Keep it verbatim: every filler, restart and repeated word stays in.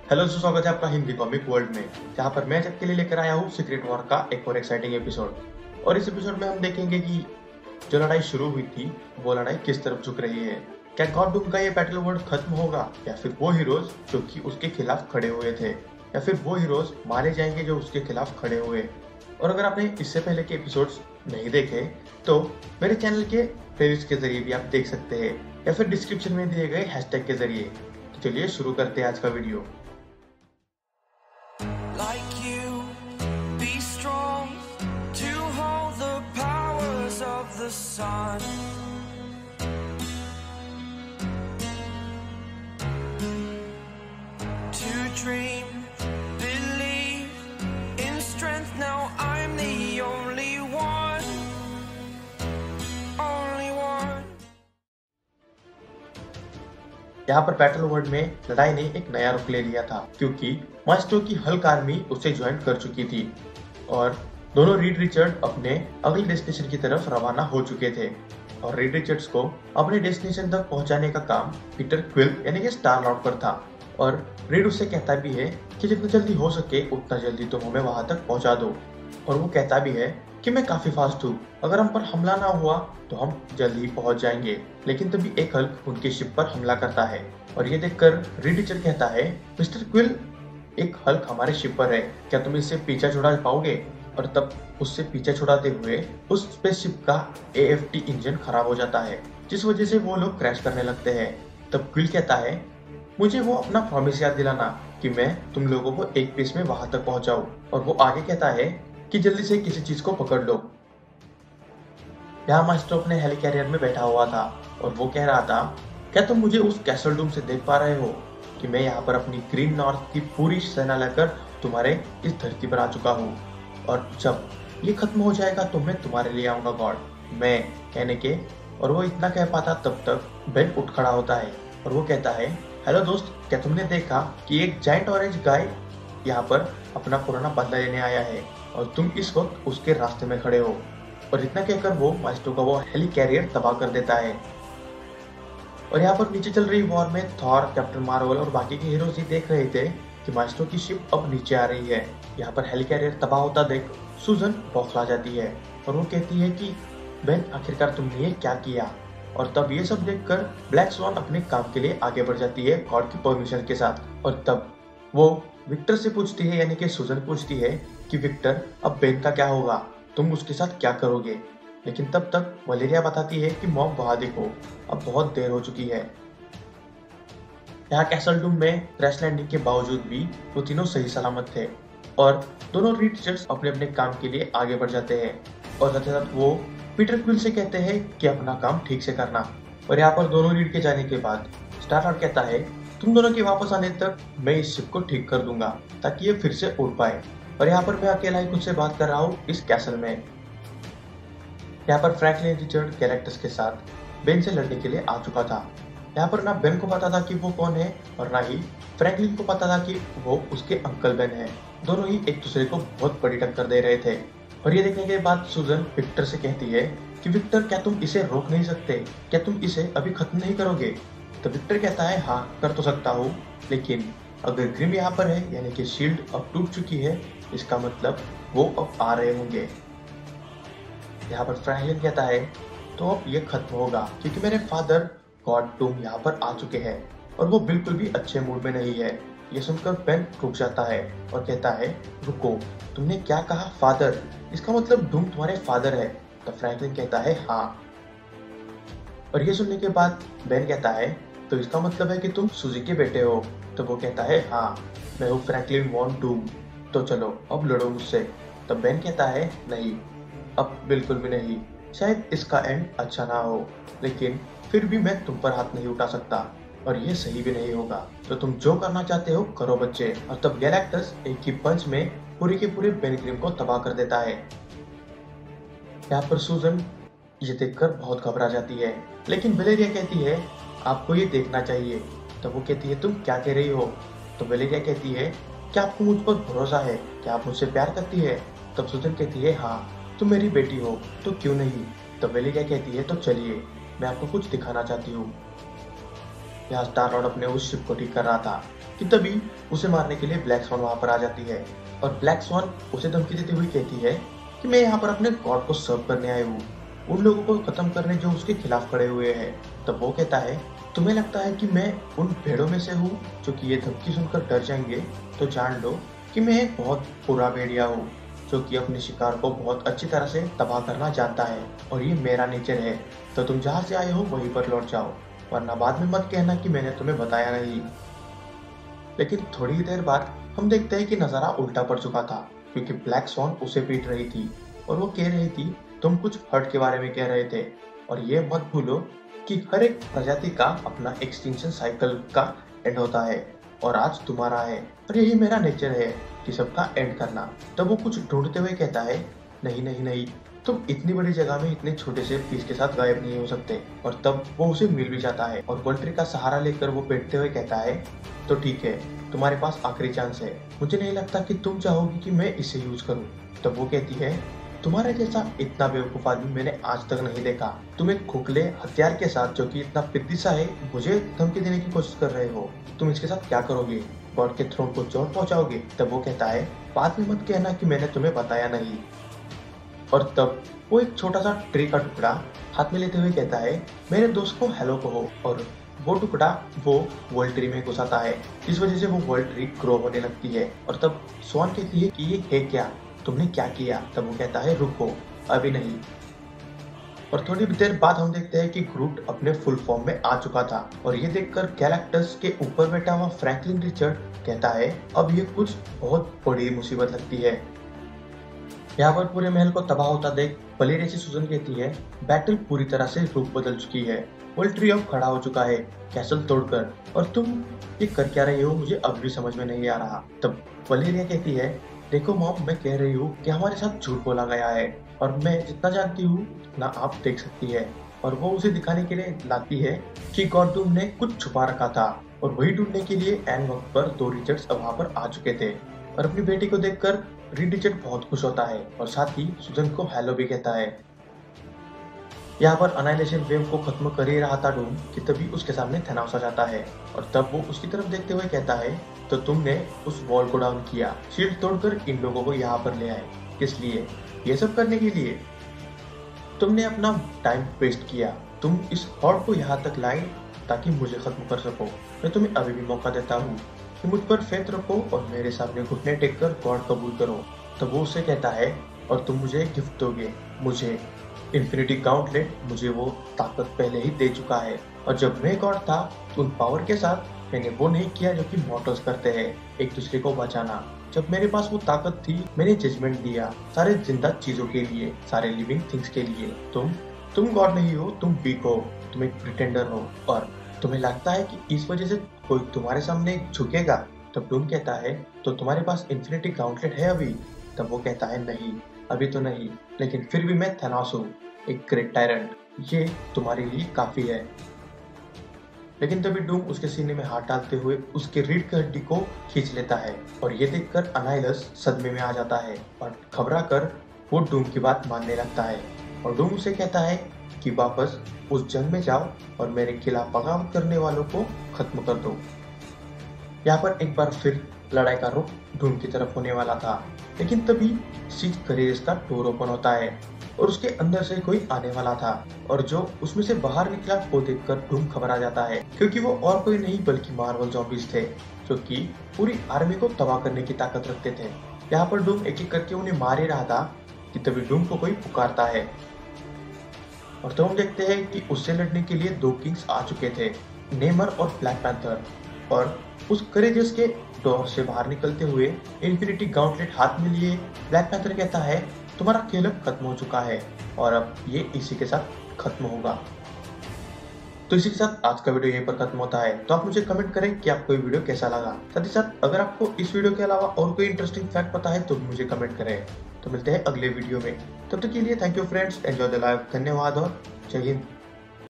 Hello दोस्तों, स्वागत है आपका हिंदी कॉमिक वर्ल्ड में, जहां पर मैं आपके लिए लेकर आया हूं सीक्रेट वॉर का एक और एक्साइटिंग एपिसोड। और इस एपिसोड में हम देखेंगे कि जो लड़ाई शुरू हुई थी वो लड़ाई किस तरफ झुक रही है। क्या गॉड डूम का ये बैटल वर्ल्ड खत्म होगा, या फिर वो हीरोज जो कि उसके खिलाफ खड़े हुए थे, या फिर वो हीरोज मारे जाएंगे जो उसके खिलाफ खड़े हुए। और अगर आपने इससे पहले के एपिसोड्स नहीं देखे तो मेरे चैनल के प्लेलिस्ट के जरिए भी आप देख सकते हैं, या फिर डिस्क्रिप्शन में दिए गए हैशटैग के जरिए। तो चलिए शुरू करते हैं आज का video. Like you, be strong to hold the powers of the sun. To dream, believe in strength. Now I'm the only one, only one. यहाँ पर बैटल वर्ल्ड में लड़ाई ने एक नया रुख ले लिया था, क्योंकि मास्टरो की हल्क आर्मी उसे ज्वाइन कर चुकी थी और दोनों रीड रिचर्ड अपने अगले डेस्टिनेशन की तरफ रवाना हो चुके थे। और रीड रिचर्ड्स को अपने डेस्टिनेशन तक पहुंचाने का काम पीटर क्विल यानी कि स्टार लॉर्ड पर था। और रीड उससे कहता भी है कि जितना जल्दी हो सके उतना जल्दी तुम हमें वहां तक पहुंचा दो। और वो कहता भी है कि मैं काफी फास्ट हूँ, अगर हम पर हमला ना हुआ तो हम जल्दी ही पहुंच जाएंगे। लेकिन तभी एक हल्क उनके शिप पर हमला करता है और ये देखकर रीड रिचर्ड कहता है, मिस्टर क्विल, एक हल्क हमारे शिप पर है, क्या तुम इससे पीछा छुड़ा पाओगे? और तब उससे पीछा छुड़ाते हुए उस स्पेसशिप का ए एफ टी इंजन खराब हो जाता है, जिस वजह से वो लोग क्रैश करने लगते हैं। तब क्विल कहता है, मुझे वो अपना प्रॉमिस याद दिलाना कि मैं तुम लोगों को एक पीस में वहां तक पहुंचाऊं। और वो आगे कहता है कि जल्दी से किसी चीज को पकड़ लो। यहाँ मास्टर अपने हेली कैरियर में बैठा हुआ था और वो कह रहा था, क्या तुम मुझे उस कैसल डूम से देख पा रहे हो कि मैं यहाँ पर अपनी ग्रीन नॉर्थ की पूरी सेना लेकर तुम्हारे इस धरती पर आ चुका हूँ, और जब ये खत्म हो जाएगा तो मैं तुम्हारे लिए आऊंगा गॉड, मैं कहने के। और वो इतना कह पाता तब तक बेन उठ खड़ा होता है और वो कहता है, हेलो दोस्त, क्या तुमने देखा कि एक जाइंट ऑरेंज गाय यहाँ पर अपना पुराना बदला लेने आया है और तुम इस वक्त उसके रास्ते में खड़े हो। और इतना कहकर वो मास्टरो का वो हेली कैरियर तबाह कर देता है। और यहाँ पर नीचे चल रही वॉर में थॉर, कैप्टन मार्वल और बाकी के हीरोज ही देख रहे थे कि मास्टरो की शिप अब नीचे आ रही है। यहाँ पर हेली कैरियर तबाह होता देख सुजन बौखला जाती है और वो कहती है कि बेन, आखिरकार तुमने ये क्या किया? और तब ये सब देखकर ब्लैक स्वान अपने काम के लिए आगे बढ़ जाती है गॉड की परमिशन के साथ। और तब वो विक्टर से पूछती है, यानी कि सुजन पूछती है कि विक्टर, अब बेन का क्या होगा, तुम उसके साथ क्या करोगे? लेकिन तब तक वलेरिया बताती है कि मॉम वहां देखो, अब बहुत देर हो चुकी है। यहाँ कैसल डूम में क्रैश लैंडिंग के बावजूद भी वो तीनों सही सलामत थे और दोनों रीड रिचर्ड्स अपने अपने काम के लिए आगे बढ़ जाते हैं। और साथ ही साथ वो पीटर क्विल से कहते हैं कि अपना काम ठीक से करना। और यहाँ पर दोनों रीड के जाने के बाद स्टार लॉर्ड कहता है, तुम दोनों के वापस आने तक मैं इस शिप को ठीक कर दूंगा ताकि ये फिर से उड़ पाए। और यहाँ पर मैं अकेला ही खुद से बात कर रहा हूँ इस कैसल में। यहाँ पर फ्रैंकलिन रिचर्ड कैरेक्टर्स के साथ बेन से लड़ने के लिए आ चुका था। यहाँ पर ना बेन को पता था कि वो कौन है और ना ही फ्रैंकलिन को पता था कि वो उसके अंकल बेन है। दोनों ही एक दूसरे को बहुत बड़ी टक्कर दे रहे थे। और ये देखने के बाद सुजन विक्टर से कहती है कि विक्टर, क्या तुम इसे रोक नहीं सकते? क्या तुम इसे अभी खत्म नहीं करोगे? तो विक्टर कहता है, हाँ कर तो सकता हूँ, लेकिन अगर ग्रिम यहाँ पर है यानी कि शील्ड अब टूट चुकी है, इसका मतलब वो अब आ रहे होंगे। यहाँ पर फ्रैंकलिन कहता है, तो अब ये खत्म होगा क्योंकि मेरे फादर गॉड डूम यहाँ पर आ चुके हैं और वो बिल्कुल भी अच्छे मूड में नहीं है। ये सुनकर बेन रुक जाता है और कहता है, रुको, तुमने क्या कहा फादर? इसका मतलब डूम तुम्हारे फादर है? तो फ्रैंकलिन कहता है, हाँ। और ये सुनने के बाद बेन कहता है, तो इसका मतलब है कि तुम सूजी के बेटे हो? तो वो कहता है, हाँ, मैं हूँ फ्रैंकलिन वॉन डूम, तो चलो अब लड़ो मुझसे। तो बेन कहता है, नहीं, अब बिल्कुल भी नहीं, शायद इसका एंड अच्छा ना हो, लेकिन फिर भी मैं तुम पर हाथ नहीं उठा सकता और ये सही भी नहीं होगा, तो तुम जो करना चाहते हो करो बच्चे। और तब गैलेक्टस एक ही पंच में पूरे के पूरे बेन ग्रिम को तबाह कर देता है। यहाँ पर सुजन ये देखकर बहुत घबरा जाती है, लेकिन वलेरिया कहती है, आपको ये देखना चाहिए। तब वो कहती है, तुम क्या कह रही हो? तो वलेरिया कहती है, क्या आपको मुझ पर भरोसा है? क्या आप मुझसे प्यार करती है? तब सुजन कहती है, हाँ, तुम मेरी बेटी हो तो क्यों नहीं। तब वलेरिया कहती है, तो चलिए, मैं आपको कुछ दिखाना चाहती हूँ। यहाँ स्टार लॉर्ड अपने उस शिप को ठीक कर रहा था कि तभी उसे मारने के लिए ब्लैक स्वॉन वहां पर आ जाती है और ब्लैक स्वॉन उसे धमकी देते हुए कहती है कि मैं यहाँ पर अपने गॉड को सर्व करने आई हूँ, उन लोगों को खत्म करने जो उसके खिलाफ खड़े हुए हैं। तब वो कहता है तुम्हें लगता है कि मैं उन भेड़ों में से हूँ जो कि ये धमकी सुनकर डर जाएंगे, तो जान लो कि मैं एक बहुत बुरा भेड़िया हूँ जो कि अपने शिकार को बहुत अच्छी तरह से तबाह करना जानता है और ये मेरा नेचर है। तो तुम जहाँ से आए हो वहीं पर लौट जाओ, वरना बाद में मत कहना कि मैंने तुम्हें बताया नहीं। लेकिन थोड़ी ही देर बाद हम देखते हैं कि नजारा उल्टा पड़ चुका था क्योंकि ब्लैक स्वॉन उसे पीट रही थी और वो कह रही थी तुम कुछ हर्ट के बारे में कह रहे थे और ये मत भूलो कि हर एक प्रजाति का अपना एक्सटिंक्शन साइकिल का एंड होता है और आज तुम्हारा है और यही मेरा नेचर है कि सबका एंड करना। तब वो कुछ ढूंढते हुए कहता है नहीं नहीं नहीं, तुम इतनी बड़ी जगह में इतने छोटे से पीस के साथ गायब नहीं हो सकते। और तब वो उसे मिल भी जाता है और वोल्ट्री का सहारा लेकर वो बैठते हुए कहता है तो ठीक है, तुम्हारे पास आखिरी चांस है, मुझे नहीं लगता कि तुम चाहोगी कि मैं इसे यूज करूं। तब वो कहती है तुम्हारे जैसा इतना बेवकूफ आदमी मैंने आज तक नहीं देखा, तुम एक खोखले हथियार के साथ जो कि इतना पिद्दी सा है मुझे धमकी देने की कोशिश कर रहे हो, तुम इसके साथ क्या करोगे, गॉड के थ्रोन को चोट पहुंचाओगे। तब वो कहता है बाद में मत कहना कि मैंने तुम्हें बताया नहीं। और तब वो एक छोटा सा ट्री का टुकड़ा हाथ में लेते हुए कहता है मेरे दोस्त को हेलो कहो और वो टुकड़ा वो वर्ल्ड ट्री में घुसाता है, इस वजह से वो वर्ल्ड ट्री ग्रो होने लगती है। और तब स्वान कहती है कि ये है क्या, तुमने क्या किया। तब वो कहता है रुको अभी नहीं। और थोड़ी देर बाद हम देखते हैं कि ग्रूट अपने फुल फॉर्म में आ चुका था और ये देखकर गैलेक्टस के ऊपर बैठा हुआ फ्रैंकलिन रिचर्ड कहता है अब ये कुछ बहुत बड़ी मुसीबत लगती है। यहाँ पर पूरे महल को तबाह होता देख वलेरिया सुजन कहती है बैटल पूरी तरह से रूप बदल चुकी है, वर्ल्ड ट्री अब खड़ा हो चुका है कैसल तोड़कर, और तुम ये कर क्या रही हो मुझे अब भी समझ में नहीं आ रहा। तब वलेरिया कहती है देखो मॉम, मैं कह रही हूँ कि हमारे साथ झूठ बोला गया है और मैं जितना जानती हूँ ना आप देख सकती है। और वो उसे दिखाने के लिए लाती है कि गॉड डूम ने कुछ छुपा रखा था और वही ढूंढने के लिए एन वक्त पर दो रिचर्ड्स वहां पर आ चुके थे। और अपनी बेटी को देखकर रीड रिचर्ड बहुत खुश होता है और साथ ही सुजन को हेलो भी कहता है। यहाँ पर अनाइलेशन वेव को खत्म कर ही रहा था डूम कि तभी उसके सामने थैनोस आ जाता है और तब वो उसकी तरफ देखते हुए कहता है तो तुमने उस वॉल को डाउन किया, शील्ड तोड़कर इन लोगों को यहाँ पर ले आए, किस लिए? ये सब करने के लिए तुमने अपना टाइम वेस्ट किया, तुम इस हॉर्ड को यहाँ तक लाए ताकि मुझे खत्म कर सको। मैं तुम्हें अभी भी मौका देता हूँ कि मुझ पर फेथ रखो और मेरे सामने घुटने टेक कर गॉड कबूल करो। तब वो उससे कहता है और तुम मुझे गिफ्ट दोगे, मुझे इन्फिनिटी गाउंटलेट, मुझे वो ताकत पहले ही दे चुका है और जब मैं गॉड था तो उन पावर के साथ मैंने वो नहीं किया जो कि मॉर्टल्स करते हैं, एक दूसरे को बचाना। जब मेरे पास वो ताकत थी मैंने जजमेंट दिया सारे जिंदा चीजों के लिए, सारे लिविंग थिंग्स के लिए। तुम तुम गॉड नहीं हो, तुम वीक हो, तुम एक प्रिटेंडर हो और तुम्हें लगता है कि इस वजह से कोई तुम्हारे सामने झुकेगा। तब डूम कहता है तो तुम्हारे पास इन्फिनिटी गाउंटलेट है अभी? तब वो कहता है नहीं, अभी तो नहीं, लेकिन फिर भी मैं थैनोस हूँ, एक ग्रेट टायरेंट, ये तुम्हारे लिए काफी है। लेकिन तभी डूम उसके सीने में हाथ डालते हुए उसके रीढ़ की हड्डी को खींच लेता है और ये देखकर अनाइलस सदमे में आ जाता है और घबरा कर वो डूम की बात मानने लगता है और डूम उसे कहता है कि वापस उस जंग में जाओ और मेरे खिलाफ बगावत करने वालों को खत्म कर दो। यहाँ पर एक बार फिर लड़ाई का रुख डूम की तरफ होने वाला था, लेकिन तभी सीज करेज का डोर ओपन होता है और उसके अंदर से कोई आने वाला था और जो उसमें से बाहर निकला वो देखकर डूम घबरा जाता है क्योंकि वो और कोई नहीं बल्कि मार्वल ज़ॉम्बीज थे जो कि पूरी आर्मी को तबाह करने की ताकत रखते थे। यहाँ पर डूम एक एक करके उन्हें मार ही रहा था कि तभी डूम को कोई पुकारता है और तो हम देखते हैं कि उससे लड़ने के लिए दो किंग्स आ चुके थे, नेमर और ब्लैक पैंथर। और उस करेजस के डोर से बाहर निकलते हुए इन्फिनिटी गाउंटलेट हाथ में लिए ब्लैक पैंथर कहता है तुम्हारा खेल अब खत्म हो चुका है और अब ये इसी के साथ खत्म होगा। तो इसी के साथ आज का वीडियो यहीं पर खत्म होता है। तो आप मुझे कमेंट करें कि आपको ये वीडियो कैसा लगा। साथ ही साथ अगर आपको इस वीडियो के अलावा और कोई इंटरेस्टिंग फैक्ट पता है तो भी मुझे कमेंट करें। तो मिलते हैं अगले वीडियो में, तब तक के लिए thank you friends, enjoy the life, धन्यवाद और जय हिंद।